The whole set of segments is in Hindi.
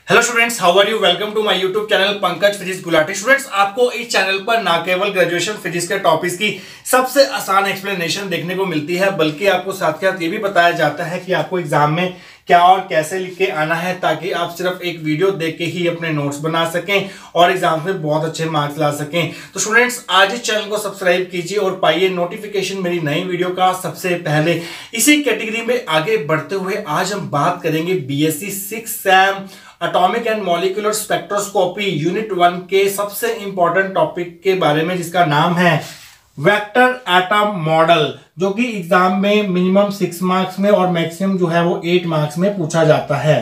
Hello students, how are you. Welcome to my YouTube channel Pankaj physics Gulati. Students, आपको इस चैनल पर ना केवल ग्रेजुएशन फिजिक्स के टॉपिक्स की सबसे आसान एक्सप्लेनेशन देखने को मिलती है, बल्कि आपको साथ साथ ये भी बताया जाता है कि आपको एग्जाम में क्या और कैसे लिख के आना है, ताकि आप सिर्फ एक वीडियो देख के ही अपने नोट्स बना सकें और एग्जाम में बहुत अच्छे मार्क्स ला सकें। तो स्टूडेंट्स, आज इस चैनल को सब्सक्राइब कीजिए और पाइए नोटिफिकेशन मेरी नई वीडियो का सबसे पहले। इसी कैटेगरी में आगे बढ़ते हुए आज हम बात करेंगे BSc 6 sem atomic and molecular spectroscopy unit 1 के सबसे इंपॉर्टेंट टॉपिक के बारे में, जिसका नाम है वेक्टर एटम मॉडल, जो कि एग्जाम में मिनिमम 6 मार्क्स में और मैक्सिमम जो है वो 8 मार्क्स में पूछा जाता है।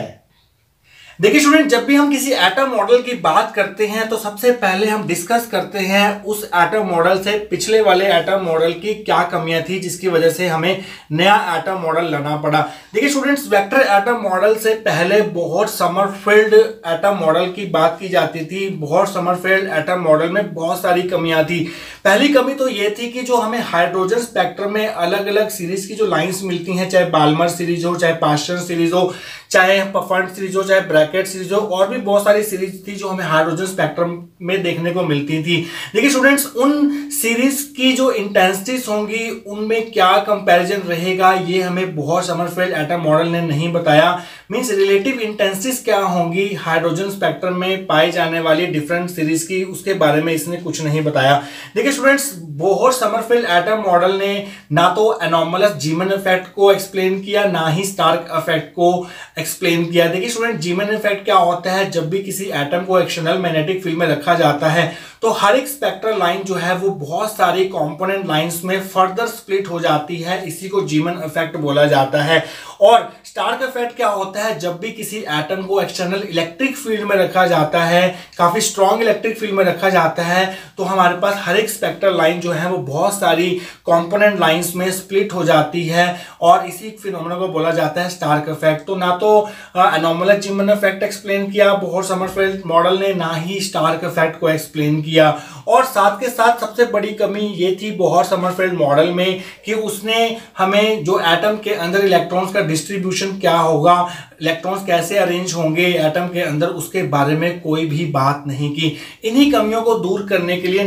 देखिए स्टूडेंट, जब भी हम किसी एटम मॉडल की बात करते हैं तो सबसे पहले हम डिस्कस करते हैं उस एटम मॉडल से पिछले वाले एटम मॉडल की क्या कमियां थी, जिसकी वजह से हमें नया एटम मॉडल लाना पड़ा। देखिए स्टूडेंट्स, वेक्टर एटम मॉडल से पहले बहुत समरफील्ड एटम मॉडल की बात की जाती थी। बहुत समरफील्ड एटम मॉडल में बहुत सारी कमियां थी। पहली कमी तो ये थी कि जो हमें हाइड्रोजन स्पेक्ट्रम में अलग अलग सीरीज की जो लाइंस मिलती हैं, चाहे बाल्मर सीरीज हो, चाहे पास्चर सीरीज हो, चाहे पफर्ड सीरीज हो, चाहे ब्रैकेट सीरीज हो, और भी बहुत सारी सीरीज थी जो हमें हाइड्रोजन स्पेक्ट्रम में देखने को मिलती थी। देखिए स्टूडेंट्स, उन सीरीज की जो इंटेंसिटीज होंगी उनमें क्या कंपैरिजन रहेगा, ये हमें बहुत समरफील्ड एटम मॉडल ने नहीं बताया। मींस रिलेटिव इंटेंसिटीज क्या होंगी हाइड्रोजन स्पेक्ट्रम में पाई जाने वाली डिफरेंट सीरीज की, उसके बारे में इसने कुछ नहीं बताया। देखिए students, Bohr Sommerfeld atom model ने ना तो एनोमलस जीमन इफेक्ट को एक्सप्लेन किया, ना ही स्टार्क इफेक्ट को एक्सप्लेन किया। देखिए स्टूडेंट, जीमन इफेक्ट क्या होता है? जब भी किसी एटम को एक्सटर्नल मैग्नेटिक फील्ड में रखा जाता है तो हर एक स्पेक्ट्रल लाइन जो है वो बहुत सारी कंपोनेंट लाइंस में फर्दर स्प्लिट हो जाती है। इसी को जीमन इफेक्ट बोला जाता है। और स्टार्क इफेक्ट क्या होता है? जब भी किसी एटम को एक्सटर्नल इलेक्ट्रिक फील्ड में रखा जाता है, काफी स्ट्रॉन्ग इलेक्ट्रिक फील्ड में रखा जाता है, तो हमारे पास हर एक स्पेक्ट्रल लाइन जो है वो बहुत सारी कंपोनेंट लाइंस में स्प्लिट हो जाती है, और इसी फिनोमेना को बोला जाता है स्टार्क इफेक्ट। तो ना तो एनोमलस जीमन इफेक्ट एक्सप्लेन किया बोहर समरफील्ड मॉडल ने, ना ही स्टार्क इफेक्ट को एक्सप्लेन किया। और साथ के साथ सबसे बड़ी कमी ये थी बोहर समरफील्ड मॉडल में कि उसने हमें जो एटम के अंदर इलेक्ट्रॉन्स का डिस्ट्रीब्यूशन क्या होगा, इलेक्ट्रॉन्स कैसे अरेंज होंगे एटम के अंदर, उसके बारे में कोई भी बात नहीं की। इन्हीं कमियों को दूर करने के लिए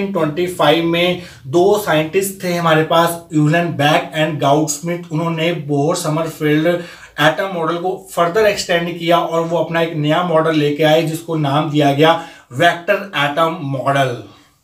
1925 में दो साइंटिस्ट थे हमारे पास, यूलेनबेक एंड गाउडस्मिथ। उन्होंने बोहर समरफील्ड एटम मॉडल को फर्दर एक्सटेंड किया और वो अपना एक नया मॉडल लेके आए, जिसको नाम दिया गया वेक्टर एटम मॉडल।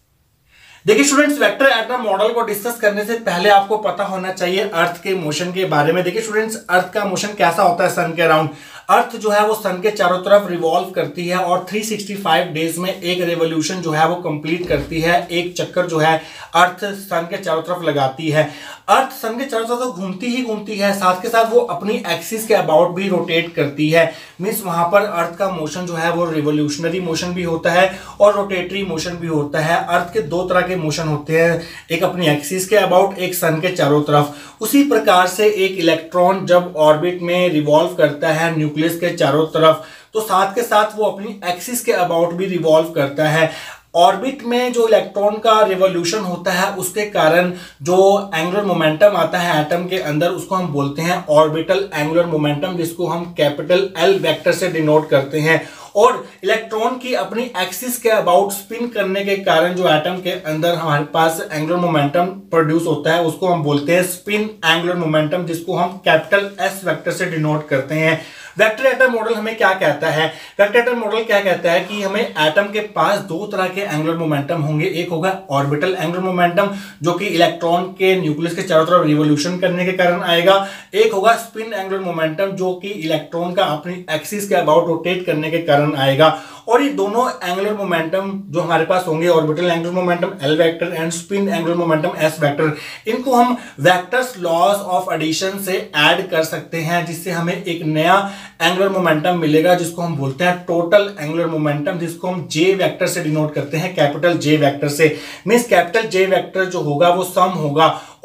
देखिए स्टूडेंट्स, वेक्टर एटम मॉडल को डिस्कस करने से पहले आपको पता होना चाहिए अर्थ के मोशन के बारे में। देखिए स्टूडेंट्स, अर्थ का मोशन कैसा होता है सन के अराउंड? अर्थ जो है वो सन के चारों तरफ रिवॉल्व करती है और 365 डेज में एक रेवोल्यूशन जो है वो कंप्लीट करती है। एक चक्कर जो है अर्थ सन के चारों तरफ लगाती है। अर्थ सन के चारों तरफ तो घूमती ही घूमती है, साथ के साथ वो अपनी एक्सिस के अबाउट भी रोटेट करती है। मींस वहां पर अर्थ का मोशन जो है वो रिवोल्यूशनरी मोशन भी होता है और रोटेटरी मोशन भी होता है। अर्थ के दो तरह के मोशन होते हैं, एक अपनी एक्सिस के अबाउट, एक सन के चारों तरफ। उसी प्रकार से एक इलेक्ट्रॉन जब ऑर्बिट में रिवॉल्व करता है न्यूक्लियस के चारों तरफ, तो साथ के साथ वो अपनी एक्सिस के अबाउट भी रिवॉल्व करता है। ऑर्बिट में जो इलेक्ट्रॉन का रिवॉल्यूशन होता है उसके कारण जो एंगुलर मोमेंटम आता है एटम के अंदर, उसको हम बोलते हैं ऑर्बिटल एंगुलर मोमेंटम, जिसको हम कैपिटल एल वेक्टर से डिनोट करते हैं। और इलेक्ट्रॉन की अपनी एक्सिस के अबाउट स्पिन करने के कारण जो एटम के अंदर हमारे पास एंगुलर मोमेंटम प्रोड्यूस होता है, उसको हम बोलते हैं स्पिन एंगुलर मोमेंटम, जिसको हम कैपिटल एस वेक्टर से डिनोट करते हैं। वेक्टर एटम मॉडल हमें क्या कहता है? वेक्टर एटम मॉडल क्या कहता है कि हमें एटम के पास दो तरह के एंगुलर मोमेंटम होंगे। एक होगा ऑर्बिटल एंगुलर मोमेंटम, जो कि इलेक्ट्रॉन के न्यूक्लियस के चारों तरफ रिवोल्यूशन करने के कारण आएगा। एक होगा स्पिन एंगुलर मोमेंटम, जो कि इलेक्ट्रॉन का अपनी एक्सिस के अबाउट रोटेट करने के कारण आएगा। और ये दोनों एंगुलर मोमेंटम जो हमारे पास होंगे, orbital angular momentum L vector and spin angular momentum S vector, इनको हम वेक्टर्स लॉज ऑफ एडिशन से ऐड कर सकते हैं, जिससे हमें एक नया एंगुलर मोमेंटम मिलेगा, जिसको हम बोलते हैं टोटल एंगुलर मोमेंटम, जिसको हम जे वेक्टर से डिनोट करते हैं, कैपिटल जे वेक्टर से। मींस कैपिटल जे वेक्टर जो होगा वो सम होगा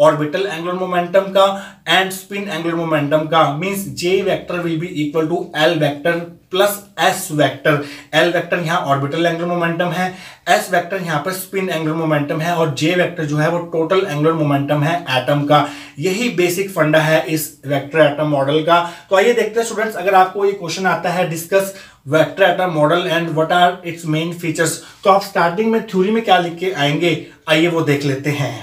ऑर्बिटल एंगुलर मोमेंटम का एंड स्पिन एंगुलर मोमेंटम का। Means J vector will be equal to L vector plus S vector. L vector यहाँ ऑर्बिटल एंगुलर मोमेंटम है, एस वेक्टर यहाँ पर स्पिन एंगुलर मोमेंटम है और जे वेक्टर जो है वो टोटल एंगुलर मोमेंटम है एटम का। यही बेसिक फंडा है इस वेक्टर एटम मॉडल का। तो आइए देखते हैं स्टूडेंट्स, अगर आपको ये क्वेश्चन आता है discuss vector atom model and what are its main features, तो आप स्टार्टिंग में थ्योरी में क्या लिख के आएंगे, आइए वो देख लेते हैं।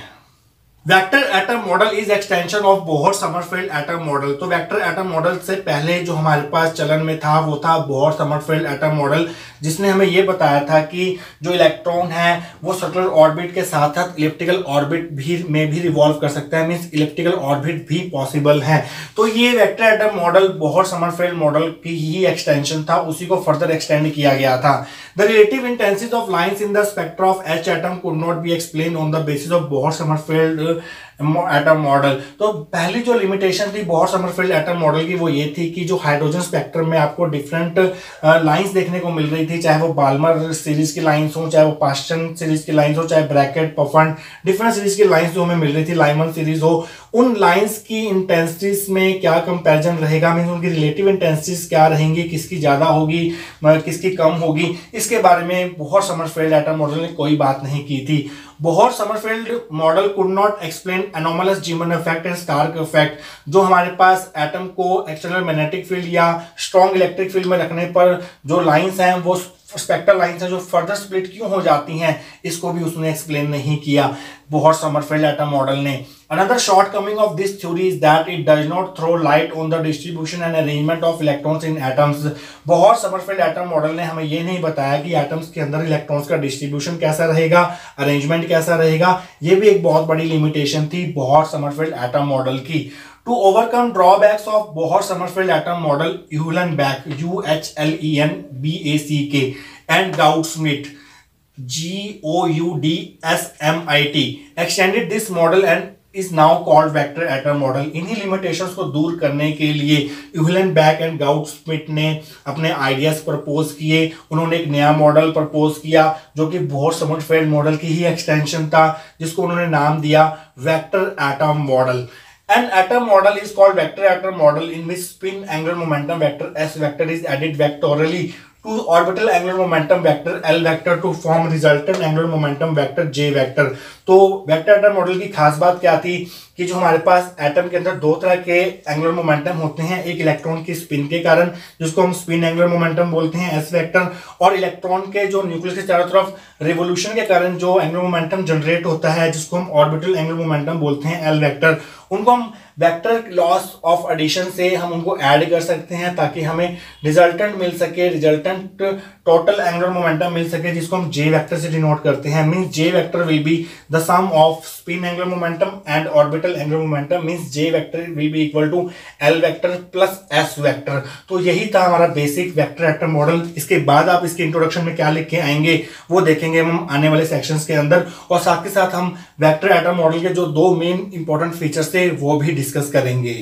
Vector atom model is extension of Bohr Sommerfeld atom model. तो वेक्टर एटम मॉडल से पहले जो हमारे पास चलन में था वो था बोहर समरफेल्ड एटम मॉडल, जिसने हमें ये बताया था कि जो इलेक्ट्रॉन है वो सर्कुलर ऑर्बिट के साथ साथ इलिप्टिकल ऑर्बिट में भी रिवॉल्व कर सकता है। मींस इलिप्टिकल ऑर्बिट भी पॉसिबल है। तो ये vector atom model Bohr Sommerfeld model की ही एक्सटेंशन था, उसी को फर्दर एक्सटेंड किया गया था। The relative intensity of lines in the spectra of H atom could not be explain on the basis of Bohr Sommerfeld atom model. तो पहली जो लिमिटेशन थी बोहर समरफेल्ड एटम मॉडल की वो ये थी कि जो हाइड्रोजन स्पेक्ट्रम में आपको डिफरेंट लाइंस देखने को मिल रही थी, चाहे वो बाल्मर सीरीज की लाइंस हो, चाहे वो पास्टन सीरीज की लाइंस हो, चाहे ब्रैकेट पफन डिफरेंट सीरीज की लाइंस जो हमें मिल रही थी, लाइमन सीरीज हो, उन लाइंस की इंटेंसिटीज में क्या कंपैरिजन रहेगा, मींस उनकी रिलेटिव इंटेंसिटीज क्या रहेंगी, किसकी ज्यादा होगी किसकी कम होगी, इसके बारे में बोहर समरफेल्ड एटम मॉडल ने कोई बात नहीं की थी। Bohr Sommerfeld model could not explain anomalous Zeeman effect and Stark effect. जो हमारे पास एटम को एक्सटर्नल मैग्नेटिक फील्ड या स्ट्रॉन्ग इलेक्ट्रिक फील्ड में रखने पर जो लाइंस हैं वो स्पेक्ट्रल लाइंस हैं जो फर्दर स्प्लिट क्यों हो जाती हैं, इसको भी उसने एक्सप्लेन नहीं किया बोहर समरफेल्ड एटम मॉडल ने। Another shortcoming of this theory is that it does not throw light on the distribution and arrangement of electrons in atoms. Bohr Sommerfeld atom model ने हमें ये नहीं बताया कि एटम्स के अंदर इलेक्ट्रॉन्स का डिस्ट्रीब्यूशन कैसा रहेगा, अरेंजमेंट कैसा रहेगा। ये भी एक बहुत बड़ी लिमिटेशन थी बोहर समरफेल्ड एटम मॉडल की। To overcome drawbacks of Bohr Sommerfeld atom model, Uhlenbeck UHLENBACK and Gaudsmit GOUDSMIT extended this model and is now called vector atom model. इन्हीं limitations को दूर करने के लिए Uhlenbeck and Gaudsmit ने अपने आइडियाज प्रपोज किए। उन्होंने एक नया मॉडल प्रपोज किया जो कि बोहर समरफेल्ड मॉडल की ही एक्सटेंशन था, जिसको उन्होंने नाम दिया vector atom model. An atom model is called vector atom model in which spin angular momentum vector S vector is added vectorially to orbital angular momentum vector L vector to form resultant angular momentum vector J vector। तो वेक्टर एटम मॉडल की खास बात क्या थी कि जो हमारे पास एटम के अंदर दो तरह के एंगुलर मोमेंटम होते हैं, एक इलेक्ट्रॉन की स्पिन के कारण जिसको हम स्पिन एंगुलर मोमेंटम बोलते हैं एस वेक्टर, और इलेक्ट्रॉन के जो न्यूक्लियस के चारों तरफ रिवोल्यूशन के कारण जो एंगुलर मोमेंटम जनरेट होता है जिसको हम ऑर्बिटल एंगुलर मोमेंटम बोलते हैं एल वेक्टर। उनको हम वेक्टर लॉस ऑफ एडिशन से हम उनको ऐड कर सकते हैं ताकि हमें रिजल्टेंट मिल सके, रिजल्टेंट टोटल एंगुलर मोमेंटम मिल सके, जिसको हम जे वेक्टर से डिनोट करते हैं। Means J vector will be the sum of spin angular momentum and orbital angular momentum. Means J vector will be equal to L vector plus S vector. तो यही था हमारा बेसिक वेक्टर एटम मॉडल। इसके बाद आप इसके इंट्रोडक्शन में क्या लिख के आएंगे वो देखेंगे हम आने वाले सेक्शंस के अंदर, और साथ के साथ हम वेक्टर एटम मॉडल के जो दो मेन इंपॉर्टेंट फीचर्स थे वो भी डिस्कस करेंगे।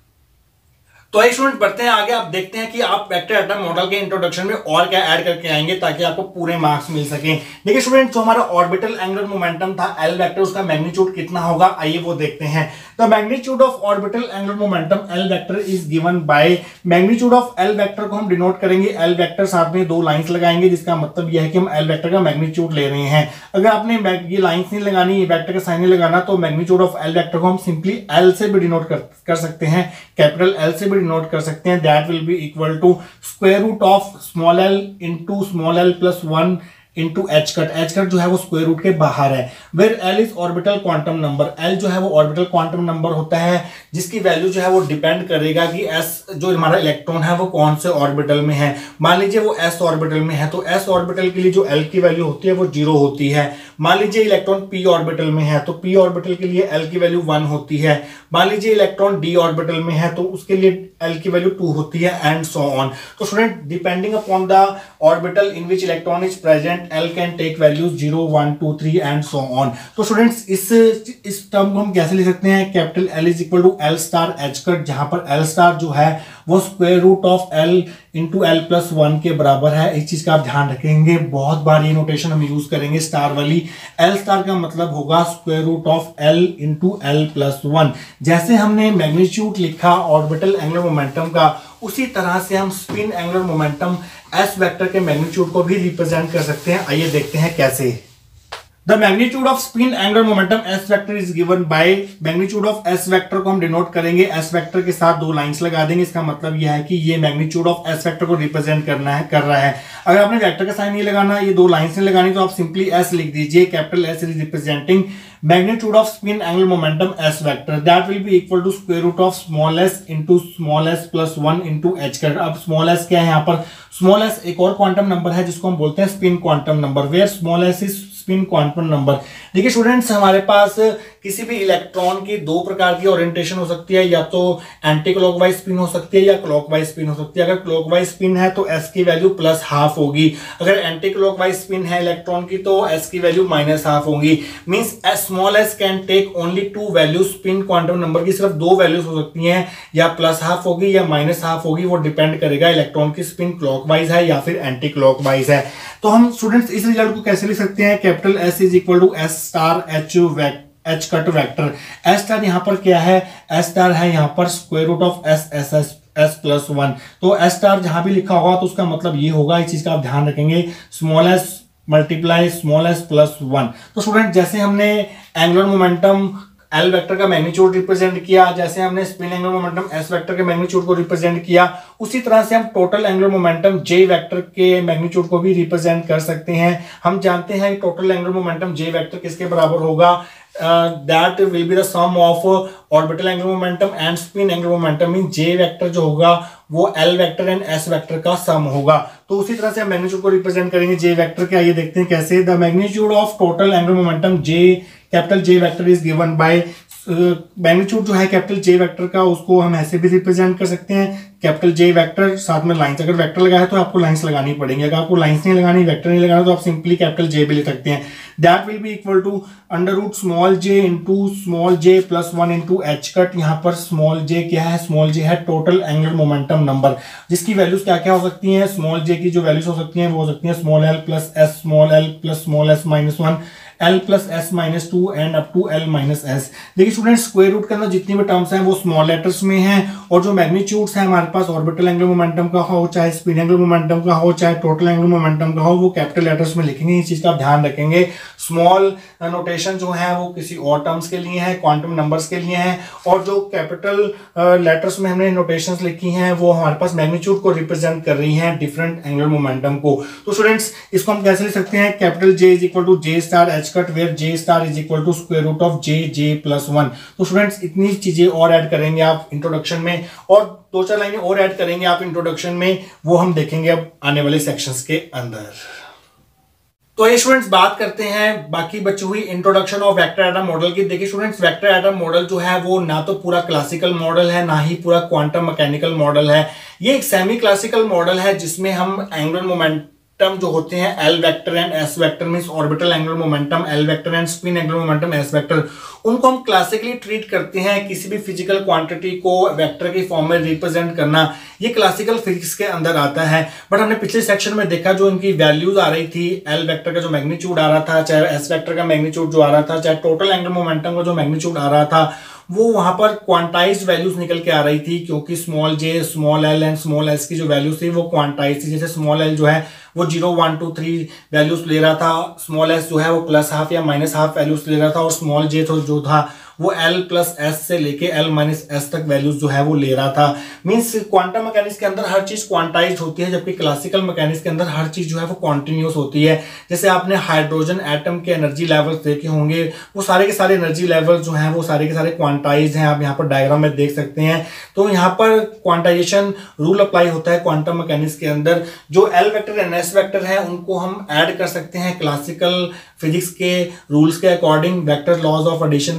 तो आइए स्टूडेंट बढ़ते हैं आगे। आप देखते हैं कि आप वेक्टर एटम मॉडल के इंट्रोडक्शन में और क्या ऐड करके आएंगे ताकि आपको पूरे मार्क्स मिल सकें। देखिए स्टूडेंट, जो हमारा ऑर्बिटल एंगुलर मोमेंटम था एल वेक्टर, उसका मैग्नीट्यूड कितना होगा आइए वो देखते हैं। The magnitude of orbital angular momentum L vector is given by, magnitude of L vector को हम डिनोट करेंगे एल वेक्टर, साथ में दो लाइंस लगाएंगे जिसका मतलब यह है कि हम एल वेक्टर का मैग्नीट्यूड ले रहे हैं। अगर आपने ये लाइंस नहीं लगानी, ये वेक्टर का साइन नहीं लगाना, तो मैग्नीट्यूड ऑफ एल वेक्टर को हम सिंपली एल से भी डिनोट कर सकते हैं, कैपिटल एल से भी डिनोट कर सकते हैं। That will be equal to square root of small L into small L plus 1 into H cut. H cut जो है वो स्क्वायर रूट के बाहर है। Where L is orbital quantum number, L जो है वो ऑर्बिटल क्वांटम नंबर होता है जिसकी वैल्यू जो है वो डिपेंड करेगा कि एस जो हमारा इलेक्ट्रॉन है वो कौन से ऑर्बिटल में है। मान लीजिए वो एस ऑर्बिटल में है तो एस ऑर्बिटल के लिए जो एल की वैल्यू होती है वो 0 होती है। मान लीजिए इलेक्ट्रॉन पी ऑर्बिटल में है तो पी ऑर्बिटल के लिए एल की वैल्यू 1 होती है। मान लीजिए इलेक्ट्रॉन डी ऑर्बिटल में है तो उसके लिए एल की वैल्यू 2 होती है, एंड सो ऑन। तो student, depending upon the orbital in which electron is present, L can take values 0, 1, 2, 3 and so on। तो स्टूडेंट्स इस टर्म को हम कैसे लिख सकते हैं, capital L is equal to L star H cut, जहां पर L स्टार जो है वो square root of L into L plus 1 के बराबर है। इस चीज का आप ध्यान रखेंगे, बहुत बार ये नोटेशन हम यूज करेंगे स्टार वाली। L स्टार का मतलब होगा square root of L into L plus 1। जैसे हमने मैग्नीट्यूड लिखा ऑर्बिटल एंगुलर मोमेंटम का, उसी तरह से हम spin angular momentum S vector के मैग्नीट्यूड को भी रिप्रेजेंट कर सकते हैं। आइए देखते हैं कैसे। The magnitude of spin angular momentum S vector is given by, magnitude of S vector को हम डिनोट करेंगे एस वेक्टर के साथ दो लाइंस लगा देंगे। इसका मतलब यह है कि ये मैग्नीट्यूड ऑफ एस वेक्टर को रिप्रेजेंट कर रहा है। अगर आपने वेक्टर का साइन नहीं लगाना, ये दो लाइंस नहीं लगानी, तो आप सिंपली एस लिख दीजिए। Capital S is representing magnitude of spin angular momentum S vector, that will be equal to square root of small s into small s plus 1 into H cut. अब स्मॉल एस क्या है यहाँ पर, स्मॉल एस एक और क्वांटम नंबर है जिसको हम बोलते हैं spin quantum number, where small s is spin quantum number. देखिए स्टूडेंट्स, हमारे पास किसी भी इलेक्ट्रॉन की दो प्रकार की ओरिएंटेशन हो सकती है, या तो एंटी क्लॉकवाइज स्पिन हो सकती है या क्लॉकवाइज स्पिन हो सकती है। अगर क्लॉकवाइज स्पिन है तो एस की वैल्यू प्लस हाफ होगी, अगर एंटी क्लॉकवाइज स्पिन है इलेक्ट्रॉन की तो एस की वैल्यू माइनस हाफ होगी। Means small s can take only two values, spin quantum number की सिर्फ दो वैल्यूज हो सकती हैं, या प्लस हाफ होगी या माइनस हाफ होगी। वो डिपेंड करेगा इलेक्ट्रॉन की स्पिन क्लॉकवाइज है या फिर एंटी क्लॉकवाइज है। तो हम स्टूडेंट्स इस रिजल्ट को कैसे लिख सकते हैं, capital S is equal to S star H cut vector. S star यहाँ पर क्या है, एस स्टार है यहाँ पर square root of S plus 1। तो एस स्टार जहां भी लिखा होगा तो उसका मतलब ये होगा, इस चीज का आप ध्यान रखेंगे, small s multiply small s plus 1। तो स्टूडेंट जैसे हमने एंगुलर मोमेंटम एल वेक्टर का मैग्नीट्यूड रिप्रेजेंट किया, जैसे हमने spin angular momentum S vector के मैग्नीट्यूड को रिप्रेजेंट किया, उसी तरह से हम total angular momentum J vector के मैग्नीट्यूड को भी रिप्रेजेंट कर सकते हैं। हम जानते हैं total angular momentum J vector किसके बराबर होगा, that will be the sum of orbital angular momentum and spin angular momentum. Mean J vector जो होगा वो L vector and S vector का सम होगा। तो उसी तरह से हम मैग्नीट्यूड को रिप्रेजेंट करेंगे जे वेक्टर के। आइए देखते हैं कैसे। The magnitude of total angular momentum J capital J vector is given by, magnitude जो है कैपिटल जे वेक्टर का उसको हम ऐसे भी रिप्रेजेंट कर सकते हैं, कैपिटल जे वेक्टर साथ में लाइंस। अगर वेक्टर लगा है तो आपको लाइंस लगानी पड़ेंगी, अगर आपको लाइंस नहीं लगानी, वेक्टर नहीं लगाना, तो आप सिंपली कैपिटल जे भी लिख सकते हैं। That will be equal to under root small j into small j plus 1 into H cut. यहाँ पर स्मॉल जे क्या है, स्मॉल जे है टोटल एंगुलर मोमेंटम नंबर, जिसकी वैल्यूज क्या क्या हो सकती हैं। स्मॉल जे की जो वैल्यूज हो सकती हैं वो हो सकती है small L plus S, small L plus small s minus 1, L plus S minus 2 and up to L minus S. देखिए स्टूडेंट्स, स्क्वायर रूट के अंदर जितनी भी टर्म्स हैं वो स्मॉल लेटर्स में हैं, और जो मैग्नीट्यूड्स हैं हमारे पास ऑर्बिटल एंगुलर मोमेंटम का हो, चाहे स्पिन एंगुलर मोमेंटम का हो, चाहे टोटल एंगुलर मोमेंटम का हो, वो कैपिटल लेटर्स में लिखेंगे। इस चीज का ध्यान रखेंगे। स्मॉल नोटेशन जो है वो किसी और टर्म्स के लिए है, क्वांटम नंबर्स के लिए है, और जो कैपिटल लेटर्स में हमने नोटेशंस लिखी हैं वो हमारे पास मैग्नीट्यूड को रिप्रेजेंट कर रही हैं, डिफरेंट एंगुलर मोमेंटम को। तो स्टूडेंट्स इसको हम कैसे लिख सकते हैं, capital J is equal to J star H cut, where J star is equal to square root of J plus 1। तो स्टूडेंट्स इतनी चीजें और ऐड करेंगे आप इंट्रोडक्शन में, और दो चार लाइनें और ऐड करेंगे आप इंट्रोडक्शन में, वो हम देखेंगे अब आने वाले सेक्शंस के अंदर। तो ये स्टूडेंट्स बात करते हैं बाकी बची हुई introduction of vector atom model की। देखिए स्टूडेंट्स, वेक्टर एटम मॉडल जो है वो ना तो पूरा क्लासिकल मॉडल है, ना ही पूरा क्वांटम मैकेनिकल मॉडल है। ये एक सेमी क्लासिकल मॉडल है जिसमें हम एंगुलर मोमेंटम जो होते हैं L vector and S vector, means orbital angular momentum L vector and spin angular momentum S vector, उनको हम क्लासिकली ट्रीट करते हैं। किसी भी फिजिकल क्वांटिटी को वेक्टर की फॉर्म में रिप्रेजेंट करना ये क्लासिकल फिजिक्स के अंदर आता है। बट हमने पिछले सेक्शन में देखा जो इनकी वैल्यूज आ रही थी, एल वेक्टर का जो मैग्नीट्यूड आ रहा था, चाहे एस वेक्टर का मैग्नीट्यूड जो आ रहा था, चाहे टोटल एंगुलर मोमेंटम का जो मैग्नीट्यूड आ रहा था, वो वहां पर क्वांटाइज्ड वैल्यूज निकल के आ रही थी, क्योंकि small j, small l and small s की जो वैल्यूज थी वो क्वांटाइज्ड थी। जैसे स्मॉल एल जो है वो 0, 1, 2, 3 वैल्यूज ले रहा था, स्मॉल एस जो है वो प्लस हाफ या माइनस हाफ वैल्यूज ले रहा था, और स्मॉल जे जो था वो L प्लस एस से लेके L माइनस एस तक वैल्यूज जो है वो ले रहा था। मींस क्वांटम मैकेनिक्स के अंदर हर चीज क्वांटाइज्ड होती है, जबकि क्लासिकल मैकेनिक्स के अंदर हर चीज जो है वो कॉन्टिन्यूस होती है। जैसे आपने हाइड्रोजन एटम के एनर्जी लेवल्स देखे होंगे, वो सारे के सारे एनर्जी लेवल जो हैं वो सारे के सारे क्वांटाइज्ड हैं, आप यहाँ पर डायग्राम में देख सकते हैं। तो यहाँ पर क्वांटाइजेशन रूल अप्लाई होता है क्वांटम मैकेनिक्स के अंदर। जो L vector and S vector है उनको हम ऐड कर सकते हैं क्लासिकल फिजिक्स के रूल्स के according, vector laws of addition के अकॉर्डिंग,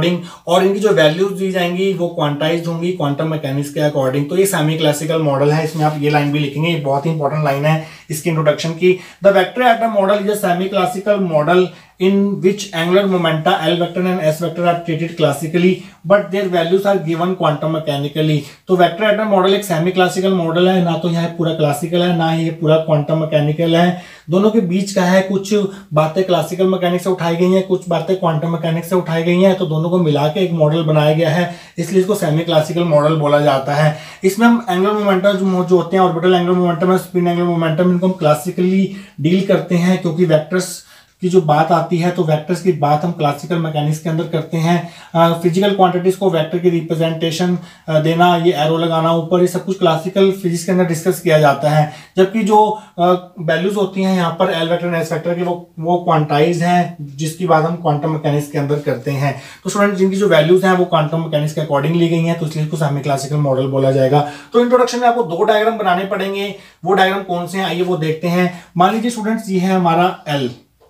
अकॉर्डिंग, और इनकी जो वैल्यूज दी जाएंगी वो क्वांटाइज्ड होंगी क्वांटम मैकेनिक्स के अकॉर्डिंग। तो ये सेमी क्लासिकल मॉडल है, इसमें आप ये लाइन भी लिखेंगे, ये बहुत ही इंपॉर्टेंट लाइन है इसकी इंट्रोडक्शन की। The vector atom model is a semi classical model in which angular momenta L vector and S vector are treated classically but their values are given quantum mechanically। तो वेक्टर एटम मॉडल एक सेमी क्लासिकल मॉडल है, ना तो यह पूरा क्लासिकल है ना ही ये पूरा क्वांटम मैकेनिकल है, दोनों के बीच का है। कुछ बातें क्लासिकल मैकेनिक्स से उठाई गई हैं, कुछ बातें क्वांटम मैकेनिक्स से उठाई गई हैं, तो दोनों को मिला के एक मॉडल बनाया गया है, इसलिए इसको सेमी क्लासिकल मॉडल बोला जाता है। इसमें हम एंगुलर मोमेंटम जो होते हैं, ऑर्बिटल एंगुलर मोमेंटम है, स्पिन एंगुलर मोमेंटम, इनको हम क्लासिकली डील करते हैं, क्योंकि वेक्टर्स की जो बात आती है तो वेक्टर्स की बात हम क्लासिकल मैकेनिक्स के अंदर करते हैं। फिजिकल क्वांटिटीज को वेक्टर की रिप्रेजेंटेशन देना, ये एरो लगाना ऊपर, ये सब कुछ क्लासिकल फिजिक्स के अंदर डिस्कस किया जाता है। जबकि जो वैल्यूज होती हैं यहाँ पर एल वेक्टर और एस वेक्टर की वो क्वांटाइज हैं, जिसकी बात हम क्वांटम मैकेनिक्स के अंदर करते हैं। तो स्टूडेंट जिनकी जो वैल्यूज हैं वो क्वांटम मैकेनिक्स के अकॉर्डिंग ली गई हैं, तो इसलिए इसको सेमी क्लासिकल मॉडल बोला जाएगा। तो इंट्रोडक्शन में आपको 2 डायग्राम बनाने पड़ेंगे, वो डायग्राम कौन से हैं आइए वो देखते हैं। मान लीजिए स्टूडेंट्स ये है हमारा एल,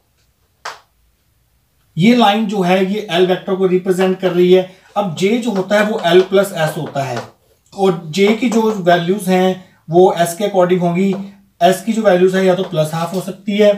ये लाइन जो है ये एल वेक्टर को रिप्रेजेंट कर रही है। अब जे जो होता है वो एल प्लस एस होता है, और जे की जो वैल्यूज हैं वो एस के अकॉर्डिंग होंगी। एस की जो वैल्यूज है या तो प्लस हाफ हो सकती है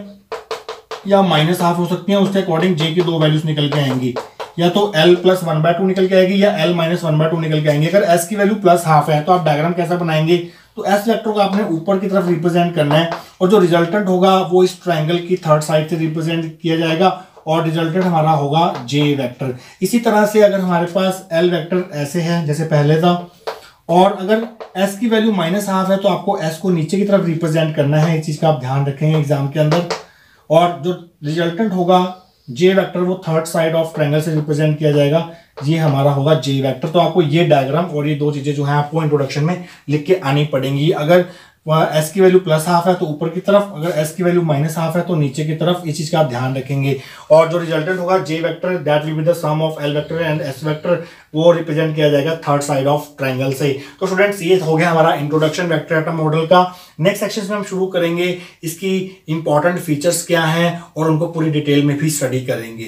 या माइनस हाफ हो सकती है, उसके अकॉर्डिंग जे की 2 वैल्यूज निकल के आएंगी, या तो एल प्लस 1/2 निकल के आएगी या एल माइनस 1/2 निकल के आएंगी। अगर एस की वैल्यू प्लस हाफ है तो आप डायग्राम कैसा बनाएंगे, तो एस वेक्टर को आपने ऊपर की तरफ रिप्रेजेंट करना है, और जो रिजल्टेंट होगा वो इस ट्रायंगल की थर्ड साइड से रिप्रेजेंट किया जाएगा, और रिजल्टेंट हमारा होगा जे वेक्टर। इसी तरह से अगर हमारे पास एल वेक्टर ऐसे है जैसे पहले था, और अगर एस की वैल्यू माइनस हाफ है तो आपको एस को नीचे की तरफ रिप्रेजेंट करना है, इस चीज का आप ध्यान रखेंगे एग्जाम के अंदर। और जो रिजल्टेंट होगा जे वेक्टर वो थर्ड साइड ऑफ ट्रायंगल से रिप्रेजेंट किया जाएगा, ये हमारा होगा जे वेक्टर। तो आपको ये डायग्राम और ये 2 चीजें जो है आपको इंट्रोडक्शन में लिख के आनी पड़ेंगी। अगर एस की वैल्यू प्लस हाफ है तो ऊपर की तरफ, अगर एस की वैल्यू माइनस हाफ है तो नीचे की तरफ, इस चीज का आप ध्यान रखेंगे। और जो रिजल्टेंट होगा J vector that will be the sum of L vector and S vector, वो रिप्रेजेंट किया जाएगा थर्ड साइड ऑफ ट्रायंगल से। तो स्टूडेंट्स ये हो गया हमारा इंट्रोडक्शन वेक्टर एटम मॉडल का। नेक्स्ट सेक्शन में हम शुरू करेंगे इसकी इंपॉर्टेंट फीचर्स क्या हैं और उनको पूरी डिटेल में भी स्टडी करेंगे।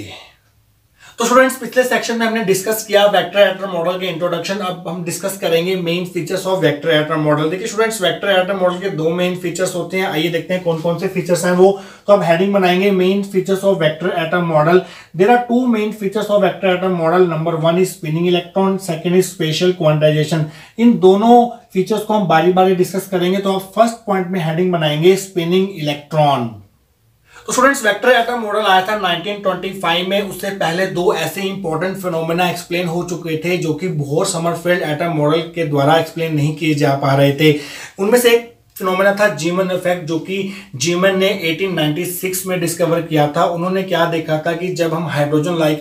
तो स्टूडेंट्स पिछले सेक्शन में हमने डिस्कस किया वेक्टर एटम मॉडल के इंट्रोडक्शन, अब हम डिस्कस करेंगे main features of vector atom model. देखिए स्टूडेंट्स वेक्टर एटम मॉडल के 2 मेन फीचर्स होते हैं, आइए देखते हैं कौन कौन से फीचर्स हैं वो। तो अब हेडिंग बनाएंगे main features of vector atom model. There are 2 main features of vector atom model. Number 1 is spinning electron, second is special quantization. इन दोनों फीचर्स को हम बारी बारी डिस्कस करेंगे। तो आप फर्स्ट पॉइंट में हेडिंग बनाएंगे स्पिनिंग इलेक्ट्रॉन। तो स्टूडेंट्स वेक्टर एटम मॉडल आया था 1925 में, उससे पहले 2 ऐसे इंपॉर्टेंट फिनोमेना एक्सप्लेन हो चुके थे जो कि बोहर समरफेल्ड एटम मॉडल के द्वारा एक्सप्लेन नहीं किए जा पा रहे थे। उनमें से एक फिनोमेना था जीमन इफेक्ट, जो कि जीमन ने 1896 में डिस्कवर किया था। उन्होंने क्या देखा था कि जब हम हाइड्रोजन लाइक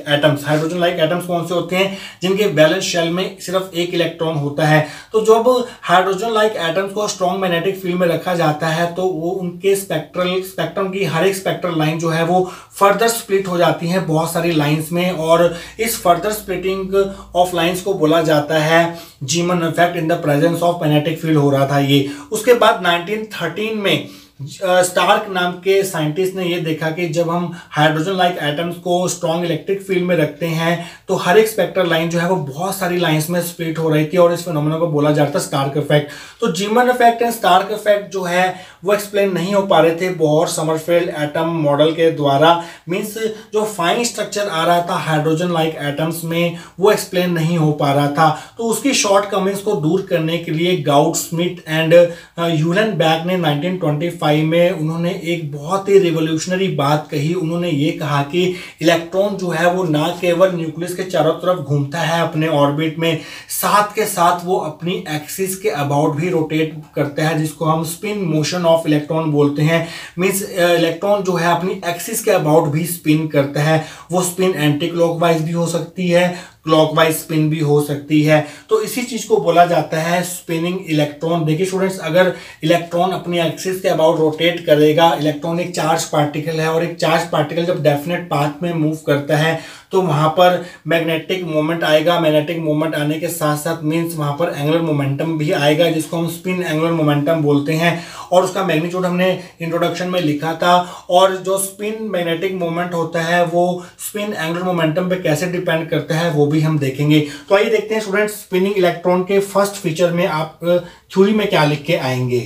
एटम्स कौन से होते हैं जिनके वैलेंस शेल में सिर्फ 1 इलेक्ट्रॉन होता है, तो जब हाइड्रोजन लाइक एटम्स को स्ट्रॉन्ग मैग्नेटिक फील्ड में रखा जाता है तो वो उनके स्पेक्ट्रम की हर एक स्पेक्ट्रल लाइन जो है वो फर्दर स्प्लिट हो जाती है बहुत सारी लाइंस में, और इस फर्दर स्प्लिटिंग ऑफ लाइंस को बोला जाता है Zeeman effect. In the presence of magnetic field हो रहा था ये। उसके बाद 1913 में स्टार्क नाम के साइंटिस्ट ने यह देखा कि जब हम हाइड्रोजन लाइक एटम्स को स्ट्रॉन्ग इलेक्ट्रिक फील्ड में रखते हैं तो हर एक स्पेक्ट्रल लाइन जो है वो बहुत सारी लाइंस में स्प्लिट हो रही थी, और इस फिनोमेना को बोला जाता है स्टार्क इफेक्ट। तो Zeeman effect and Stark effect जो है वो एक्सप्लेन नहीं हो पा रहे थे बोहर समरफेल्ड एटम मॉडल के द्वारा। मींस जो फाइन स्ट्रक्चर आ रहा था हाइड्रोजन लाइक एटम्स में वो एक्सप्लेन नहीं हो पा रहा था। तो उसकी शॉर्ट कमिंग्स को दूर करने के लिए गाउड स्मिथ एंड ह्यूलेनबर्ग ने 1925 में उन्होंने एक बहुत ही रिवोल्यूशनरी बात कही। उन्होंने ये कहा कि इलेक्ट्रॉन जो है वो ना केवल न्यूक्लियस के चारों तरफ घूमता है अपने ऑर्बिट में, साथ के साथ वो अपनी एक्सिस के अबाउट भी रोटेट करता है, जिसको हम स्पिन मोशन ऑफ इलेक्ट्रॉन बोलते हैं। मींस इलेक्ट्रॉन जो है अपनी एक्सिस के अबाउट भी स्पिन करता है। वो स्पिन एंटी क्लॉकवाइज भी हो सकती है, क्लॉकवाइज स्पिन भी हो सकती है। तो इसी चीज को बोला जाता है स्पिनिंग इलेक्ट्रॉन। देखिए स्टूडेंट्स, अगर इलेक्ट्रॉन अपनी एक्सिस के अबाउट रोटेट करेगा, इलेक्ट्रॉन एक चार्ज पार्टिकल है, और एक चार्ज पार्टिकल जब डेफिनेट पाथ में मूव करता है तो वहां पर मैग्नेटिक मोमेंट आएगा। मैग्नेटिक मोमेंट आने के साथ साथ मीन्स वहां पर एंगुलर मोमेंटम भी आएगा, जिसको हम स्पिन एंगुलर मोमेंटम बोलते हैं, और उसका मैग्नीट्यूड हमने इंट्रोडक्शन में लिखा था। और जो स्पिन मैग्नेटिक मोमेंट होता है वो स्पिन एंगुलर मोमेंटम पे कैसे डिपेंड करता है वो भी हम देखेंगे। तो आइए देखते हैं स्टूडेंट्स, स्पिनिंग इलेक्ट्रॉन के फर्स्ट फीचर में आप थ्योरी में क्या लिख के आएंगे।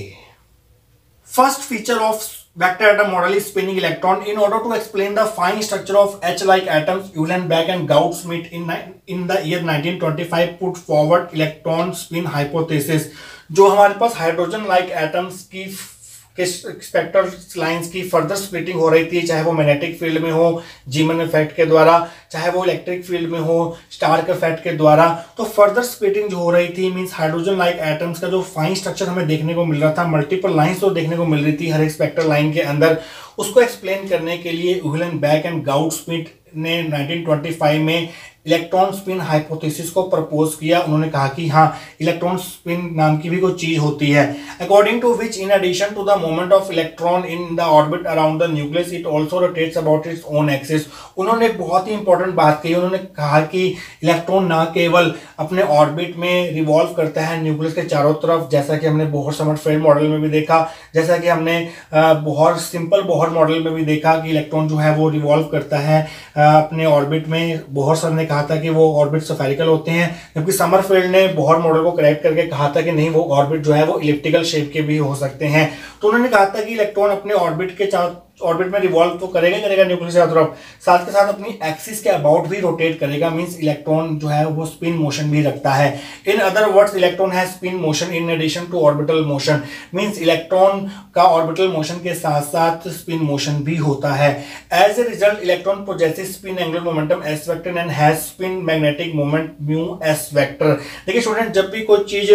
First feature of vector atom model is spinning electron. In order to explain the fine structure of H-like atoms, Uhlenbeck and Gauss-Schmidt in the year 1925 put forward electron spin hypothesis. जो हमारे पास हाइड्रोजन लाइक एटम्स की स्पेक्ट्रल लाइंस की फर्दर स्प्लिटिंग हो रही थी, चाहे वो मैग्नेटिक फील्ड में हो जीमन इफेक्ट के द्वारा, चाहे वो इलेक्ट्रिक फील्ड में हो स्टार्क इफेक्ट के द्वारा। तो फर्दर स्प्लिटिंग जो हो रही थी मींस हाइड्रोजन लाइक एटम्स का जो फाइन स्ट्रक्चर हमें देखने को मिल रहा था, मल्टीपल लाइंस तो देखने को मिल रही थी हर एक स्पेक्ट्रल लाइन के अंदर, उसको एक्सप्लेन करने के लिए उहलेनबेक एंड गाउस-श्मिट ने 1925 में इलेक्ट्रॉन स्पिन हाइपोथेसिस को प्रपोज किया। उन्होंने कहा कि हाँ, इलेक्ट्रॉन स्पिन नाम की भी कोई चीज होती है, according to which in addition to the moment of electron in the orbit around the nucleus it also rotates about its own axis. उन्होंने बहुत ही इंपॉर्टेंट बात कही, उन्होंने कहा कि इलेक्ट्रॉन ना केवल अपने ऑर्बिट में रिवॉल्व करता है न्यूक्लियस के चारों तरफ, जैसा कि हमने बोहर समरफेल्ड मॉडल में भी देखा, जैसा कि हमने बोहर सिंपल बोहर मॉडल में भी देखा कि इलेक्ट्रॉन जो है वो रिवॉल्व करता है अपने ऑर्बिट में। बोहर सर ने कहा था कि वो ऑर्बिट स्फेरिकल होते हैं, जबकि समरफेल्ड ने बोहर मॉडल को करेक्ट करके कहा था कि नहीं, वो ऑर्बिट जो है वो इलिप्टिकल शेप के भी हो सकते हैं। तो उन्होंने कहा था कि इलेक्ट्रॉन अपने ऑर्बिट में रिवॉल्व तो करेगा न्यूक्लियस की तरफ, साथ के साथ अपनी एक्सिस के अबाउट भी रोटेट करेगा, मींस इलेक्ट्रॉन जो है वो स्पिन मोशन भी रखता है। In other words electron has spin motion in addition to orbital motion, means electron का ऑर्बिटल मोशन के साथ साथ स्पिन मोशन भी होता है। As a result electron possesses spin angular momentum S vector and has spin magnetic moment mu S vector. देखिए स्टूडेंट, जब भी कोई चीज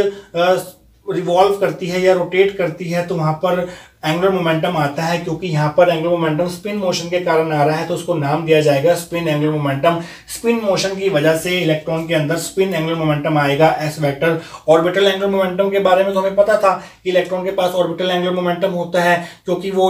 रिवॉल्व करती है या रोटेट करती है तो वहां पर एंगुलर मोमेंटम आता है, क्योंकि यहाँ पर एंगुलर मोमेंटम स्पिन मोशन के कारण आ रहा है तो उसको नाम दिया जाएगा spin angular momentum. Spin motion की वजह से इलेक्ट्रॉन के अंदर स्पिन एंगुलर मोमेंटम आएगा S vector. Orbital angular momentum के बारे में तो हमें पता था कि इलेक्ट्रॉन के पास ऑर्बिटल एंगुलर मोमेंटम होता है, क्योंकि वो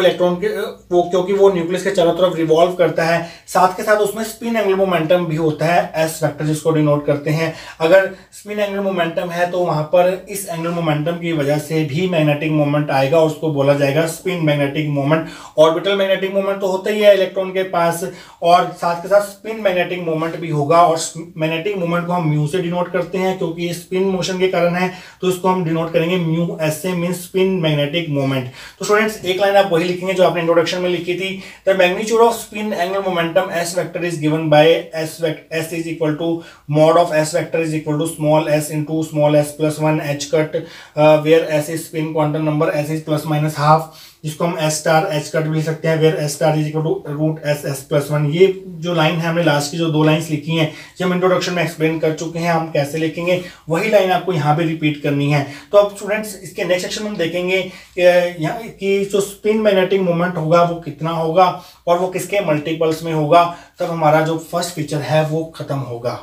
न्यूक्लियस के चारों तरफ रिवॉल्व करता है, साथ के साथ उसमें स्पिन एंगुलर मोमेंटम भी होता है एस वेक्टर, जिसको डिनोट करते हैं। अगर स्पिन एंगुलर मोमेंटम है तो वहां पर इस एंगुलर मोमेंटम की वजह से भी मैग्नेटिक मोमेंट आएगा, उसको बोला जाएगा spin magnetic moment. Orbital magnetic moment तो होता ही है इलेक्ट्रॉन के पास, और साथ के साथ स्पिन मैग्नेटिक मोमेंट भी होगा, और मैग्नेटिक मोमेंट को हम म्यू से डिनोट करते हैं क्योंकि ये स्पिन मोशन के कारण है, तो इसको हम डिनोट करेंगे म्यू एस से, मींस स्पिन मैग्नेटिक मोमेंट। तो स्टूडेंट्स, एक लाइन आप वही लिखेंगे जो आपने इंट्रोडक्शन में लिखी थी, the magnitude of spin angular momentum S vector is given by S is equal to mod of S vector is equal to small s into small s plus 1 h cut, where S is spin quantum number, S is plus minus half, जिसको हम एस स्टार एच कट भी लिख सकते हैं, where S star is equal to root S S plus 1। ये जो लाइन है हमने लास्ट की जो 2 लाइंस लिखी हैं, ये हम इंट्रोडक्शन में एक्सप्लेन कर चुके हैं, हम कैसे लिखेंगे वही लाइन आपको यहाँ पे रिपीट करनी है। तो अब स्टूडेंट्स, इसके नेक्स्ट सेक्शन में हम देखेंगे यहाँ कि जो स्पिन मैग्नेटिक मोमेंट होगा वो कितना होगा और वो किसके मल्टीपल्स में होगा, तब हमारा जो फर्स्ट फीचर है वो खत्म होगा।